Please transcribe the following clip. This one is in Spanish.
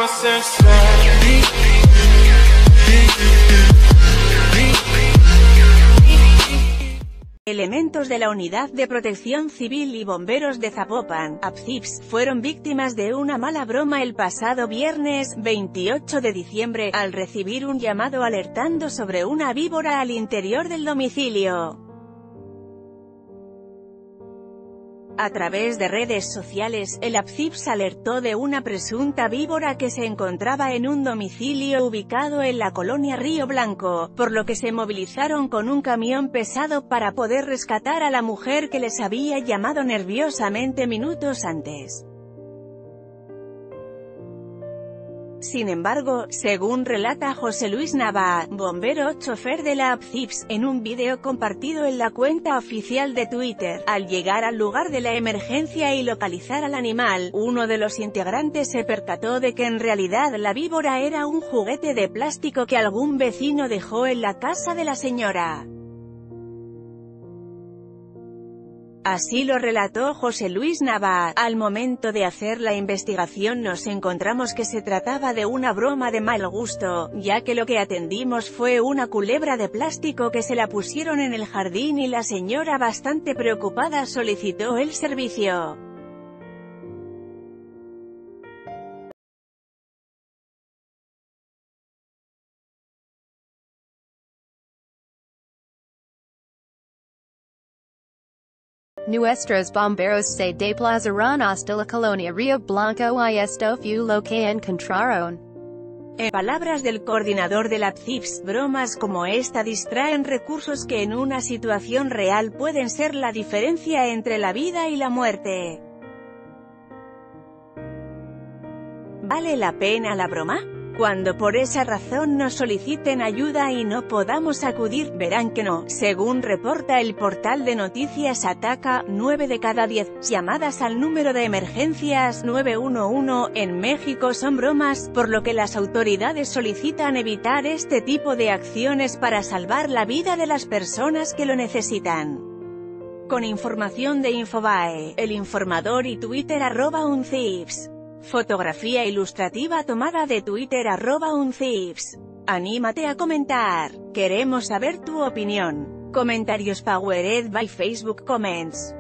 Elementos de la Unidad de Protección Civil y Bomberos de Zapopan, APCIBS, fueron víctimas de una mala broma el pasado viernes, 28 de diciembre, al recibir un llamado alertando sobre una víbora al interior del domicilio. A través de redes sociales, el APCIBS alertó de una presunta víbora que se encontraba en un domicilio ubicado en la colonia Río Blanco, por lo que se movilizaron con un camión pesado para poder rescatar a la mujer que les había llamado nerviosamente minutos antes. Sin embargo, según relata José Luis Nava, bombero chofer de la APCIBS, en un vídeo compartido en la cuenta oficial de Twitter, al llegar al lugar de la emergencia y localizar al animal, uno de los integrantes se percató de que en realidad la víbora era un juguete de plástico que algún vecino dejó en la casa de la señora. Así lo relató José Luis Nava. Al momento de hacer la investigación nos encontramos que se trataba de una broma de mal gusto, ya que lo que atendimos fue una culebra de plástico que se la pusieron en el jardín y la señora, bastante preocupada, solicitó el servicio. Nuestros bomberos se desplazaron hasta la colonia Río Blanco y esto fue lo que encontraron. En palabras del coordinador del APCIBS, bromas como esta distraen recursos que en una situación real pueden ser la diferencia entre la vida y la muerte. ¿Vale la pena la broma? Cuando por esa razón nos soliciten ayuda y no podamos acudir, verán que no. Según reporta el portal de noticias Ataca, 9 de cada 10 llamadas al número de emergencias 911 en México son bromas, por lo que las autoridades solicitan evitar este tipo de acciones para salvar la vida de las personas que lo necesitan. Con información de Infobae, El Informador y Twitter @uncibs. Fotografía ilustrativa tomada de Twitter @uncibs. Anímate a comentar. Queremos saber tu opinión. Comentarios powered by Facebook Comments.